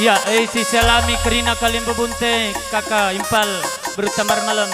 Ya, si Selami Kerina Kalim Bebunte kakak Impal bertambar malam.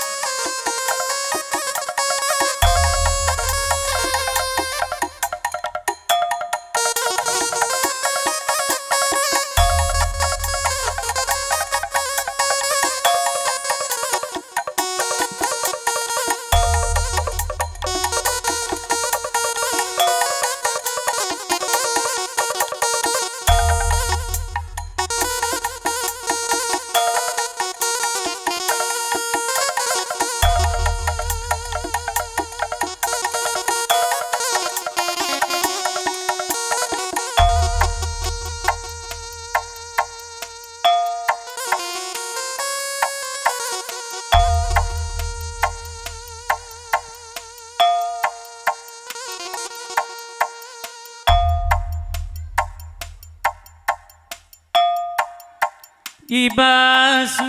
Ibas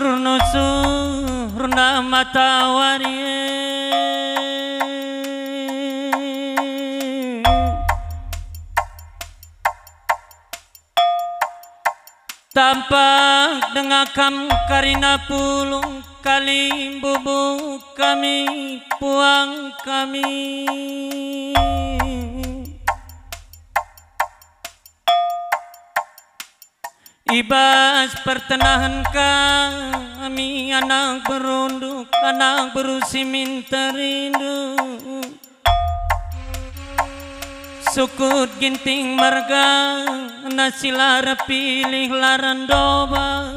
nusur na matawari tampak dengakam karina pulung kali bubuk kami puang kami Ibas pertenahan kami anak berunduk, anak berusi minta rindu Sukut ginting marga, nasilara pilih larandoba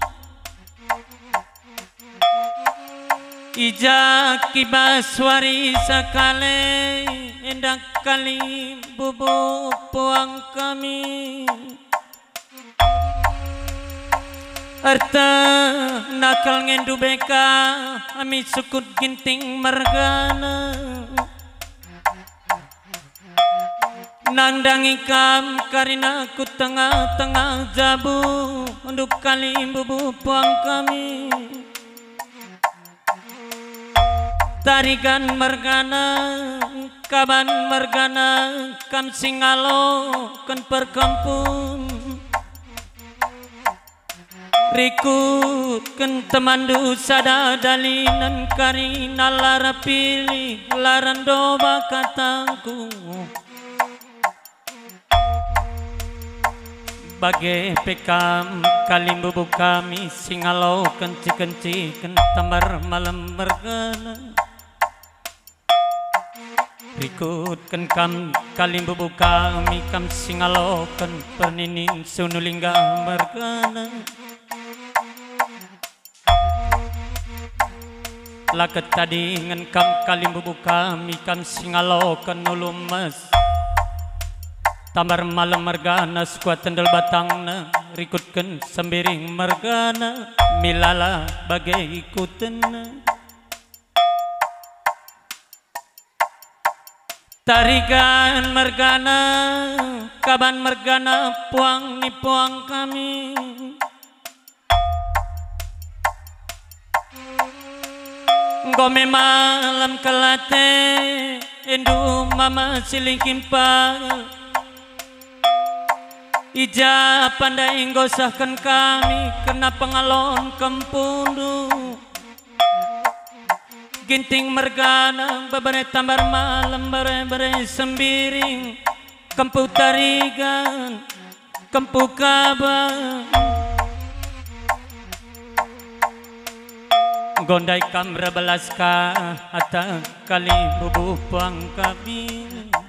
Ijak ibas wari sakale, endak kali bubuk puang kami Arta nakal ngendu beka ami sukut ginting margana Nandang ikam karina ku tengah-tengah jabu Untuk kali bubu puang kami Tarikan margana kaban margana kam singalo kan perkampun Rikut kan temandu sada dalinan karina lara pilih laran doba kataku Bagai pekam kalim bubuk kami singalo kenci-kenci kan tambar malam mergana Rikut kan kam kalim bubuk kami kam singalo kan perninin sunulingga mergana Laket tadi ngengkam kalim bubuk kami kam singalo kan nulumas Tambar malam mergana skuat tendel batangna Rikutkan sembiring mergana Milala bagai ikutan Tarikan mergana kaban mergana puang ni puang kami Gome malam kelate Endu mama silingkimpal Ija pandai ngosahkan kami Kena pengalon kempundu Ginting mergana babare tambar malam bare-bare sembiring Kempu tarigan Kempu kabar Gondai kam rebelaska Ata kali bubu puang kami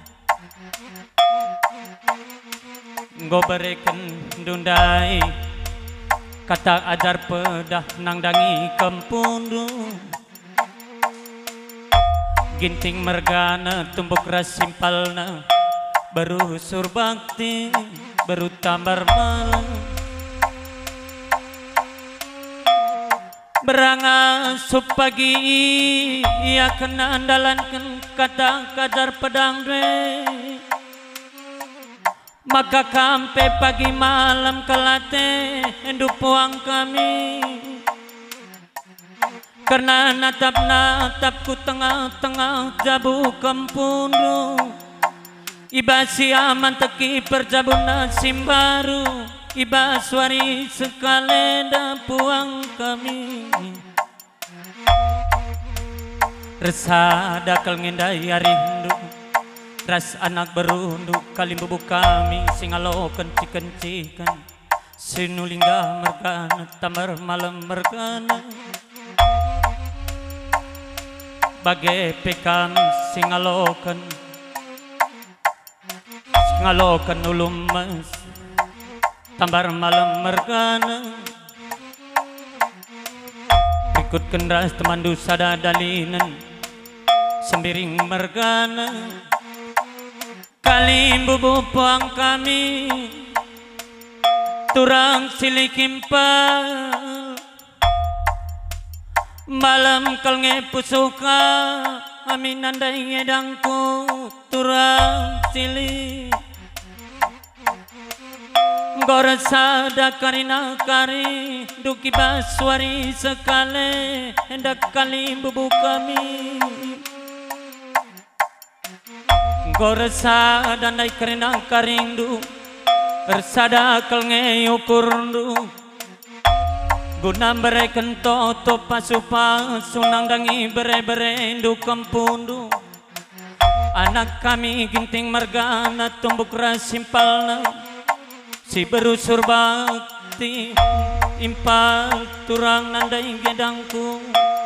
Gobereken dundai Kata ajar pedah nangdangi kempundu Ginting mergana tumbuk rasimpalna Baru surbakti Baru tambar malam Berangasup pagi ia kena andalankan kata kadar pedang dre Maka kampe pagi malam kelate endu puang kami Karena natap-natapku tengah-tengah jabu kempundu Ibasi aman teki perjabuna simbaru Ibaswari sekalenda puang kami resah dakal ngendai arindu ras anak berundu kalimbubu kami singalokan cikan-cikan sinulingga mergana tamar malam mergana bagai pekam singalokan ulum mas tambar malam mergana ikut kendas temandu sada dalinan sembiring mergana kalimbubu puang kami turang silikimpal malam kalnge pusuka amin andai ngedangku turang sili goresa dakarina kari duki baswari sekale hendak kalimbubu kami goresa dandai karina karindu bersada kelnge ukurdu guna bereken toto pasupa sunang dangi bere-bere indu kampundu anak kami ginting mergana tumbuk rasimpalna si berusur bakti impal turang nandai gedangku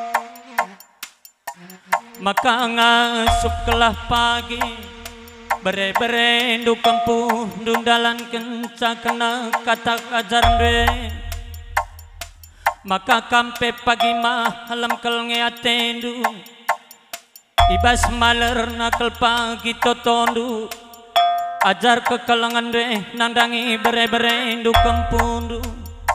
maka ngasup kelah pagi bere-bere indu kampung dundalan kenca kena kata kajar dwe maka kampe pagi malam kelnge atendu ibas maler nakal pagi totondu ajar ke kalangan dwe nandangi bere-bere indu kampundu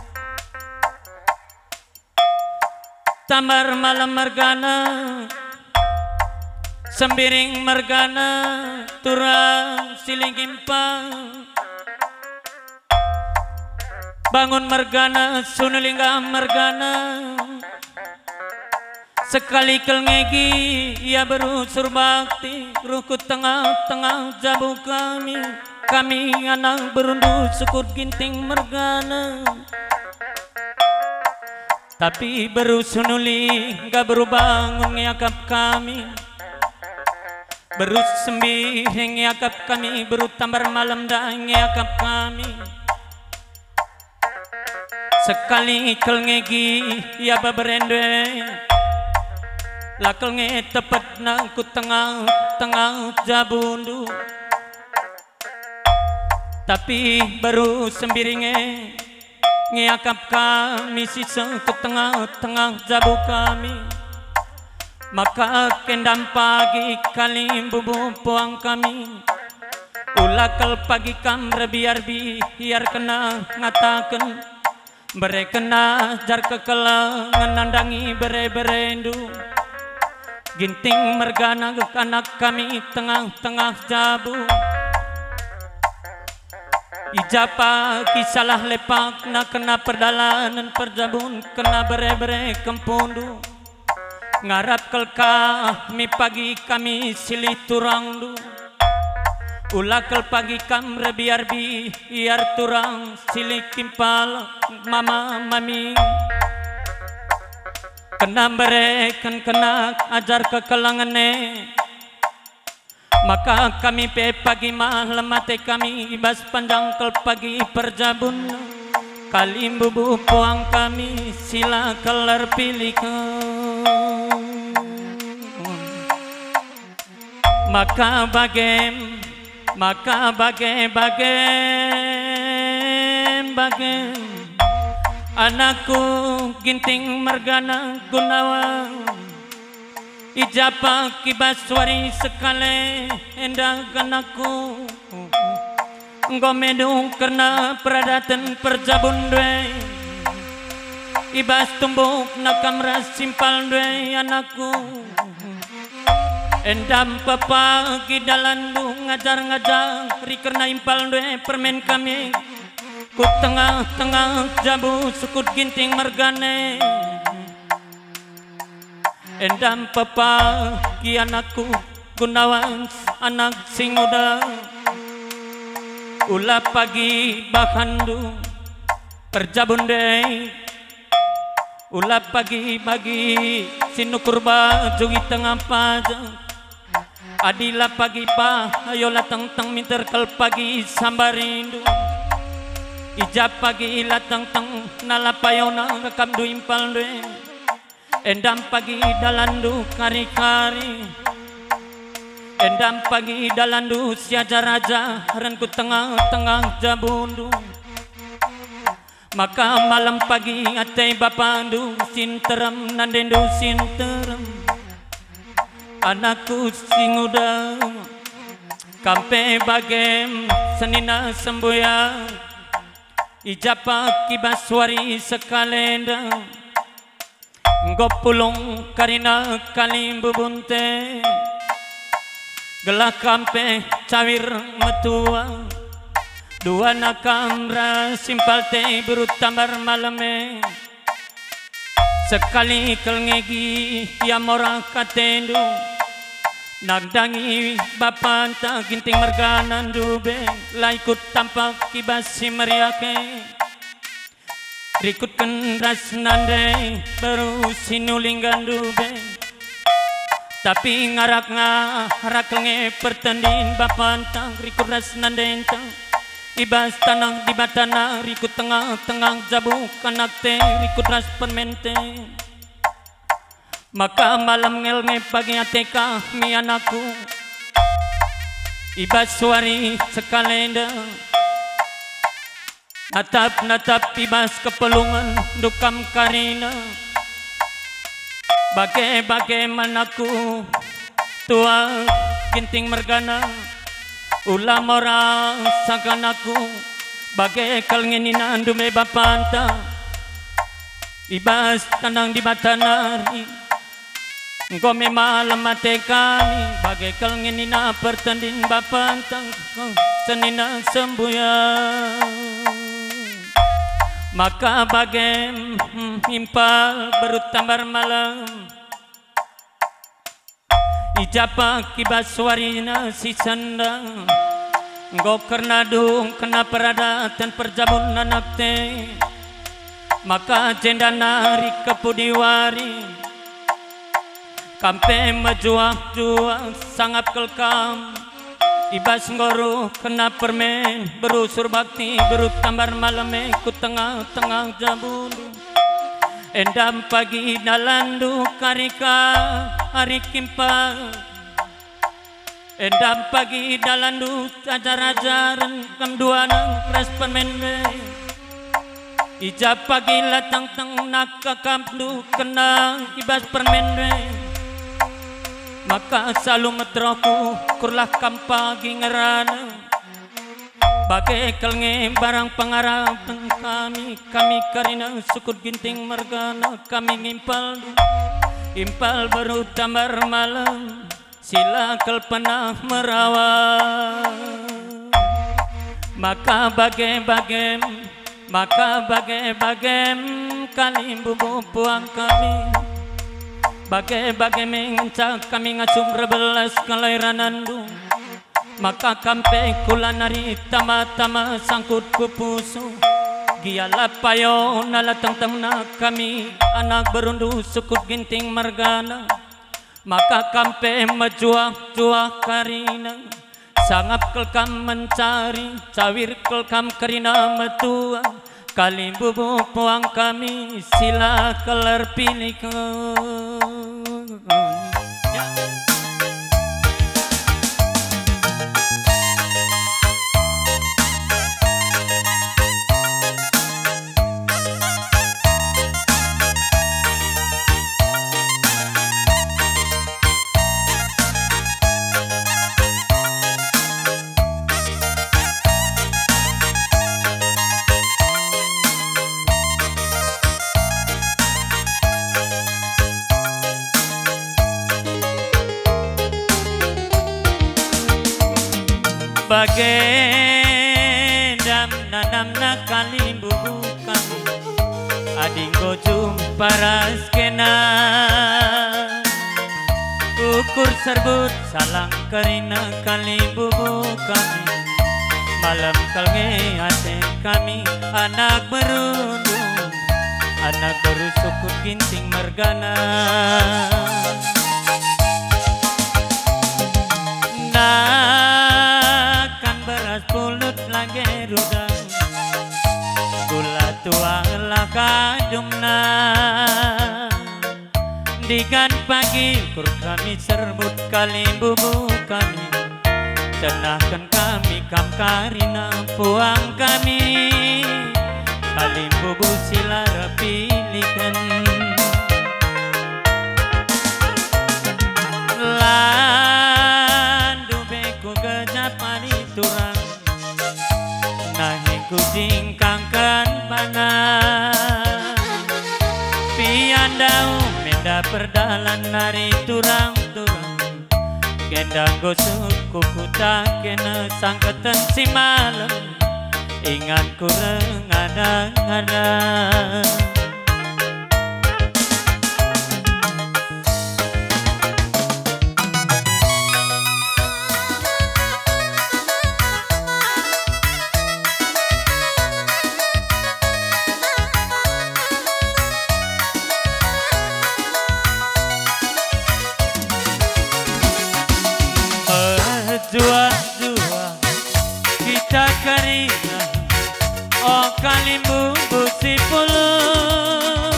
tamar malam mergana sembiring mergana turang silingimpang bangun mergana sunulingga mergana sekali kelngegi ia berusur bakti ruku tengah-tengah jabu kami anak berundu sukut ginting mergana tapi berusunuli gak berubangun ngakap kami berus sembiring ngakap kami beru tambar malam dah ngakap kami sekali kelngegi ia baberendwe lakal nge tepat nangku tengah jabundu tapi baru sembiringe ngeakap kami sisa ke tengah jabu kami maka kendam pagi kalimbubu puang kami ulakal pagi kam biar kena ngatakan berekena jar kekelangan nandangi bere-berendu ginting mergana ke anak kami tengah jabu ijapa kisalah lepak na kena perdalanan perjabun kena bere-bere kempundu ngarap kelka mi pagi kami silih turangdu ulakal pagi kam biar turang silih kimpal mama mami kena bereken kena ajar ke kelangane maka kami pe pagi malam mate kami ibas panjang kel pagi perjabun kalimbubu puang kami sila kelar pilihkan maka anakku ginting mergana gunawan ijapa kibaswari sekale endang anakku ngomedung karena peradatan perjabun dwe ibas tumbuk nakam rasimpal dwe anakku endam pepagi dalandu ngajar-ngajar rikerna impal dwe permen kami ku tengah-tengah jabu sukut ginting mergane endam pepagi anakku gunawan anak sing muda ulah pagi bakandu perjabunde ulah pagi-pagi sinukur baju tengah pajang adila pagi pa ayolah teng-teng minter kel pagi sambarindu ijab pagi latang-teng nalapayona rekam du impal due endam pagi dalandu kari-kari endam pagi dalandu siaja raja renku tengah-tengah jabundu maka malam pagi ate bapandu sinterem nandendu sinterem anakku singuda kampe bagem senina semboya ijapa kibaswari sekalenda ngopulung karina kalimbu bunte gelak kampe cawir metua dua nakamra simpal te berutambar malame sekali kelngegi ya mora katendu nagdangi bapanta ginting merganan dube laikut tampak kibasi meriake rikut kenras nande baru sinulinggan dube tapi ngarak ngarak nge pertandin bapanta rikut ras nande ibas tanang di batana rikut tengah-tengah jabu kanak te rikut ras permente maka malam ngelnge pagi ateka mi anakku ibas suari sekalenda natap ibas kepelungan dukam karina bagai manaku tua ginting mergana ulah orang sakan aku bagai kalngenina andume bapanta ibas tanang di batanari ngome malam mate kami bagai kalngenina pertanding bapanta senina sembuya maka bagai impal berutambar malam ijapa kibaswarina si sandang nggo karena dung kena peradatan perjabun nanakte maka jendana kepudiwari kampe majuah-juah sangap kelkam ibas ngoro kena permen berusur bakti berutambar malame ku tengah-tengah jabun endam pagi nalandu karika hari kimpa endam pagi dalandu ajar-ajaran kamduanang respon menwe ijab pagi latang teng nakakamdu kenang ibas permenwe maka selalu metroku kurlah kampagi ngerana bagai kelnge barang pengarapan kami karina sukut ginting mergana kami impal baru tambar malam sila kelpana merawat maka bagai kalim bubu puang kami bagai mencak kami ngasum rebelas kelairanandu maka kampe kula nari tama-tama sangkut kupusu giala payo nalatang tamna kami anak berundu sukut ginting margana maka kampe majuah-juah karina sangap kelkam mencari cawir kelkam karina metua kalim bubu puang kami sila kelar pilih bagai dam nanam kalim bubu kami adinggo jumpa raskena ukur serbut salang karina kalim bubu kami malam kalnge ate kami anak berundung, anak berusukut ginting mergana. Nakan beras pulut lagi rudang, gula tua lah kadumna. Digan pagi kur kami serbut kali bubu kami, tenahkan kami kam karina puang kami, kali bubu silara pilihkan. Landu beku gejapani turang, nahi kucing kangkan panas, piandau menda perdalan nari turang-turang, gendang gosok kuku tak kena sangkatan si malam, ingat kurang ada-ada. Dua-dua kita karina, oh kalimbu busi puluh,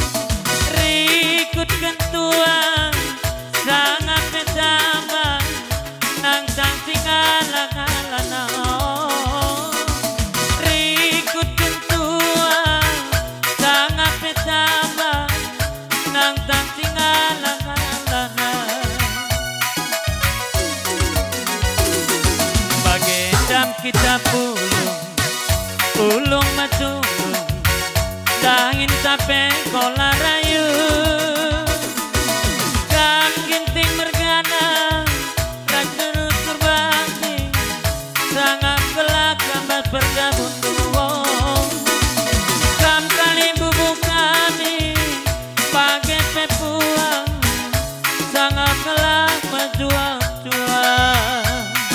rikut kentuan sangat petama, nang sang tinggalan-alana. Rikut kentuan sangat petama, nang sang tinggalan-alana. Kita pulung matulung, dangin tape kola rayu, kam ginting mergana, terus terbagi, sangat kelak kambat bergabung duwong, kam kali bubuk kami, pakai pepuang, sangat kelak berjuang-juang.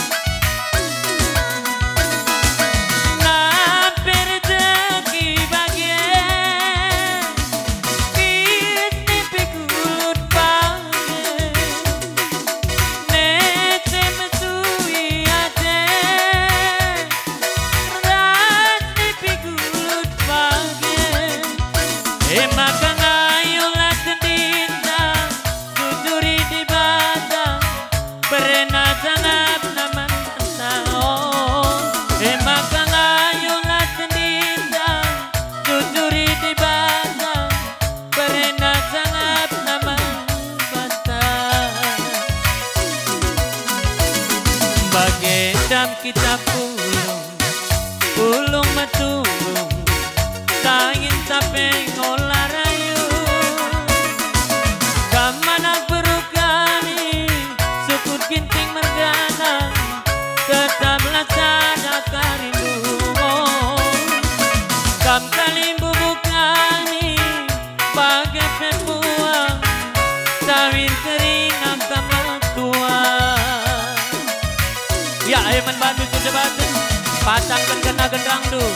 Kita pulung matulung, tangin tape ngolah rayu, kamana beru kami sukut ginting mergana, tetaplah sada karindu, kam kali bubu kami pakai pepuang, sawir kering angkam tua. Ya, ayo membantu jabatan, pasangkan kena gendrang du.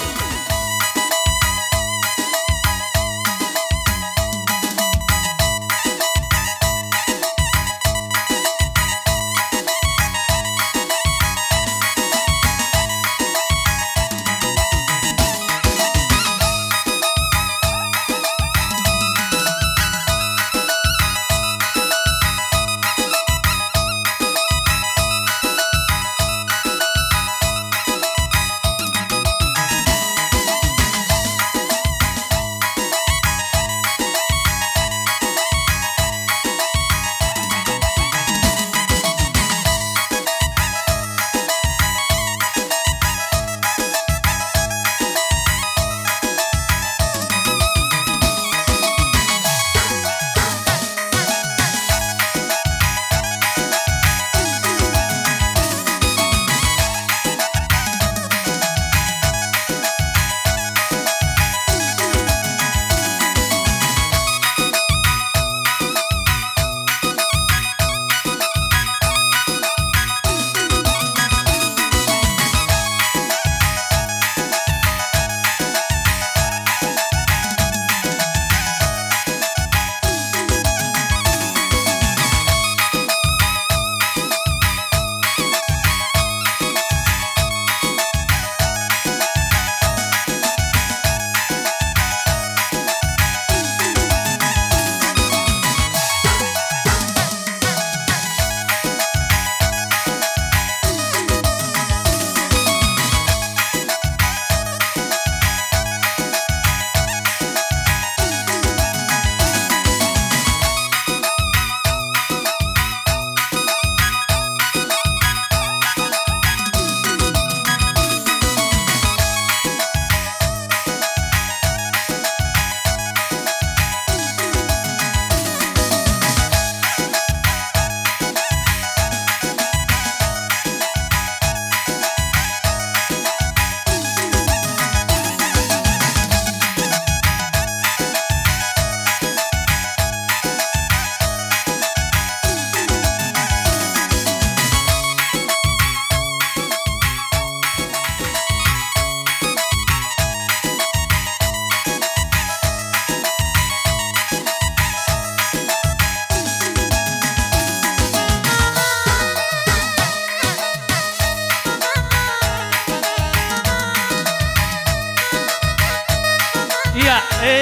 Iya,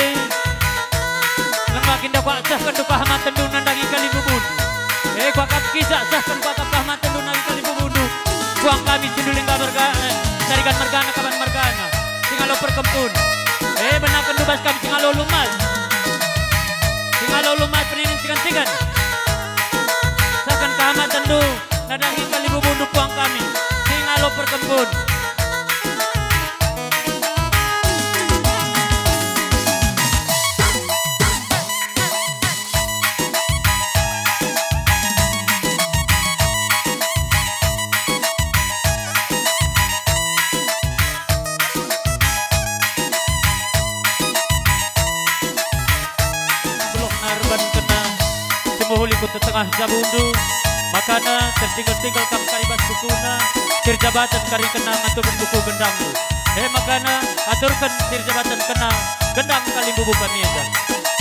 lemakin dah kuat sah kan duka hamatan dunan dagi kali bubun. Kuat kap kisah sah kan kuat kap hamatan dunan dagi kali bubun. Buang kami sinduling kabarga, carikan margana kaban margana. Singalo perkempun. Benakan dubas kami singalo lumas. Singalo lumas peninin sikan-sikan. Sahkan kehamatan du nadangi kali bubun buang kami. Singalo perkempun. Mohuli ku tengah jabundu makana tertinggal-tinggal kam karibas bukuna sir jabatan kari kena ngaturkan buku gendangmu makana aturkan sir jabatan kena gendang kali bubu kami